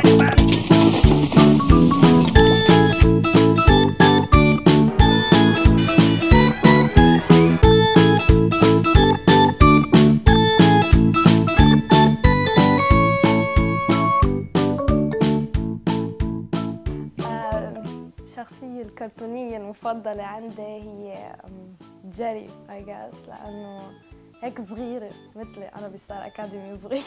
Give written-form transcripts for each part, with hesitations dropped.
الشخصية الكرتونية المفضلة عندي هي جيري I guess، لأنه هيك صغيرة مثلي، أنا بستار أكاديمي صغير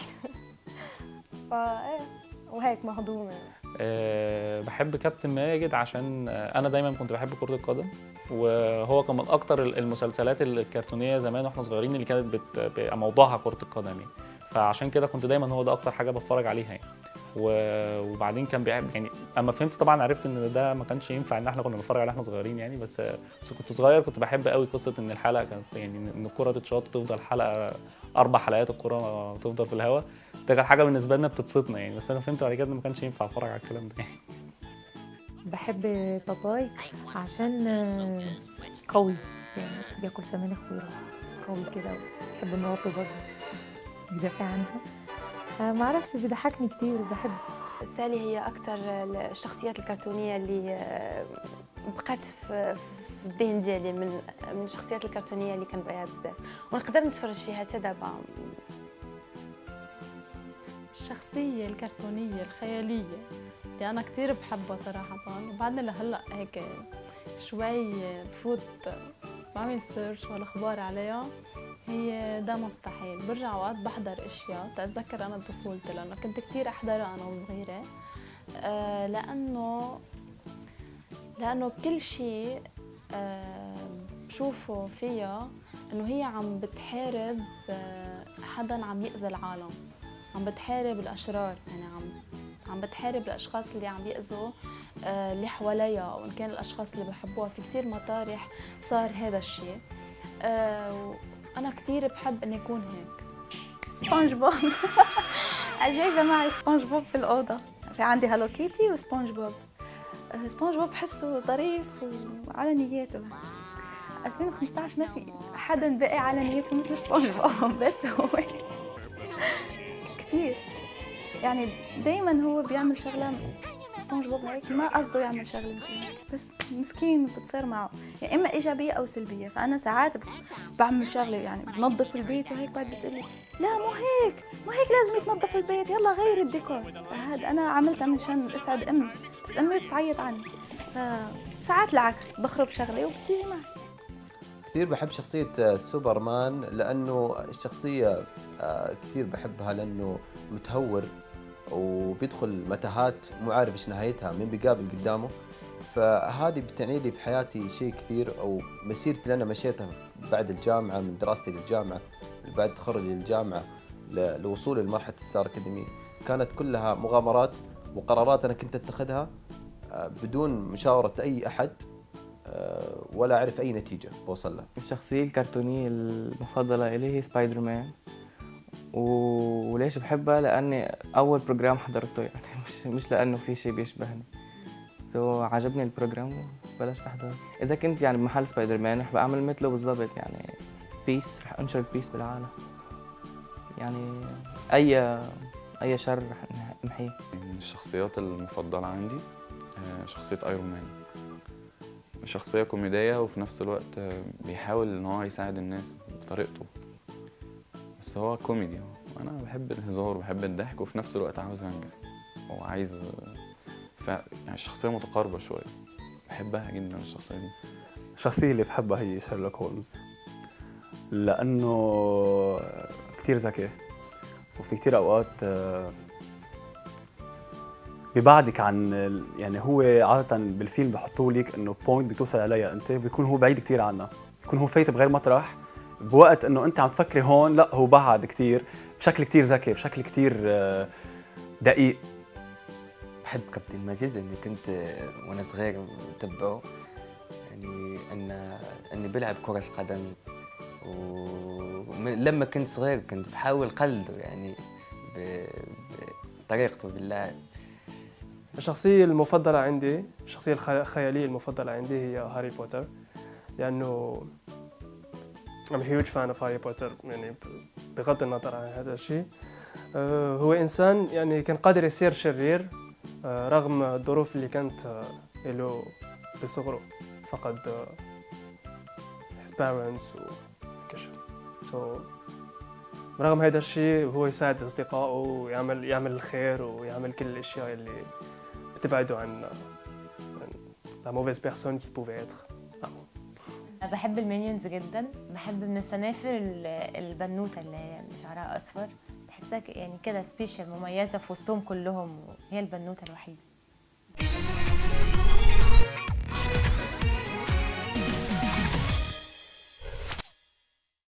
فايه وهيك مهضومة. بحب كابتن ماجد عشان أنا دايما كنت بحب كرة القدم، وهو كان من أكتر المسلسلات الكرتونية زمان واحنا صغيرين اللي كانت بيبقى موضوعها كرة القدم يعني، فعشان كده كنت دايما هو ده أكتر حاجة بتفرج عليها يعني. وبعدين كان بيحب يعني، اما فهمت طبعا عرفت ان ده ما كانش ينفع ان احنا كنا بنتفرج عليه واحنا صغيرين يعني، بس كنت صغير كنت بحب قوي قصه ان الحلقه كانت يعني ان الكره تتشاط وتفضل حلقه 4 حلقات الكره تفضل في الهواء، ده كانت حاجه بالنسبه لنا بتبسطنا يعني، بس انا فهمت بعد كده ان ما كانش ينفع اتفرج على الكلام ده يعني. بحب باباي عشان قوي يعني، بياكل سمانخ ويروح قوي كده، وبحب مراته برضه بيدافع عنها، ما اعرفش بيضحكني كتير وبحب. سالي هي أكثر الشخصيات الكرتونية اللي بقات في الذهن ديالي من الشخصيات الكرتونية اللي كنبغيها بزاف ونقدر نتفرج فيها حتى دابا. الشخصية الكرتونية الخيالية اللي أنا كتير بحبها صراحة، وبعدني لهلأ هيك شوي بفوت بعمل سيرش والأخبار عليها، هي ده مستحيل. برجع اوقات بحضر اشياء تتذكر انا طفولتي، لانه كنت كثير احضرها انا وصغيره، لانه كل شيء بشوفه فيها انه هي عم بتحارب حدا عم يأذي العالم، عم بتحارب الاشرار يعني، عم بتحارب الاشخاص اللي عم يأذوا اللي حواليها، وان كان الاشخاص اللي بحبوها. في كثير مطارح صار هذا الشيء، أنا كتير بحب إني أكون هيك. سبونج بوب جايبة معي سبونج بوب في الأوضة، في عندي هالو كيتي وسبونج بوب. سبونج بوب بحسه ظريف وعلى نياته. 2015 ما في حدا بقي على نيته مثل سبونج بوب، بس هو كتير يعني دايما هو بيعمل شغلة. سبونج بوب هيك ما قصده يعمل شغله مثل هيك، بس مسكين بتصير معه يعني اما ايجابيه او سلبيه. فانا ساعات بعمل شغله يعني بنظف البيت وهيك، بعد بتقولي لا مو هيك لازم يتنظف البيت، يلا غير الديكور. هذا انا عملتها مشان اسعد امي، بس امي بتعيط عني. فساعات العكس، بخرب شغله وبتيجي معي. كثير بحب شخصيه سوبرمان، لانه الشخصيه كثير بحبها لانه متهور وبيدخل متاهات مو عارف ايش نهايتها، مين بيقابل قدامه. فهذه بتعني لي في حياتي شيء كثير، او مسيرتي اللي انا مشيتها بعد الجامعه، من دراستي للجامعه بعد تخرجي للجامعه لوصولي لمرحله ستار اكاديمي، كانت كلها مغامرات وقرارات انا كنت اتخذها بدون مشاوره اي احد، ولا اعرف اي نتيجه بوصل لها. الشخصيه الكرتونيه المفضله الي هي سبايدر مان، وليش بحبها؟ لاني اول بروجرام حضرته يعني، مش لانه في شيء بيشبهني، عجبني البروجرام وبلشت احضر. اذا كنت يعني بمحل سبايدر مان رح بعمل مثله بالضبط يعني، بيس، رح انشر البيس بالعالم يعني، اي شر رح نمحيه. الشخصيات المفضله عندي شخصيه ايرون مان، شخصيه كوميديه وفي نفس الوقت بيحاول ان هو يساعد الناس بطريقته، بس هو كوميدي، وانا بحب الهزار وبحب الضحك وفي نفس الوقت عاوز انجح وعايز يعني الشخصيه متقاربه شويه، بحبها جدا الشخصيه دي. الشخصيه اللي بحبها هي شيرلوك هولمز، لانه كثير ذكي، وفي كثير اوقات ببعدك عن يعني، هو عاده بالفيلم بحطوا لك انه بوينت بتوصل عليها انت، بيكون هو بعيد كثير عنها، بيكون هو فايت بغير مطرح، بوقت انه انت عم تفكري هون لا هو بعد كثير، بشكل كثير ذكي، بشكل كثير دقيق. بحب كابتن ماجد، اني كنت وانا صغير متبعه يعني، اني بلعب كرة قدم، ولما كنت صغير كنت بحاول قلده يعني بطريقته باللعب. الشخصية المفضلة عندي، الشخصية الخيالية المفضلة عندي هي هاري بوتر، لأنه I'm a huge fan of هاري بوتر يعني، بغض النظر عن هذا الشيء. هو إنسان يعني كان قادر يصير شرير رغم الظروف اللي كانت له بصغره، فقد his parents وكش. رغم هذا الشيء هو يساعد أصدقائه ويعمل الخير ويعمل كل الأشياء اللي بتبعده عن la mauvaise personne qui pouvait être. بحب المينيونز جدا. بحب من السنافر البنوتة اللي هي شعرها أصفر، بحسها يعني كده سبيشال، مميزة في وسطهم كلهم، هي البنوتة الوحيدة.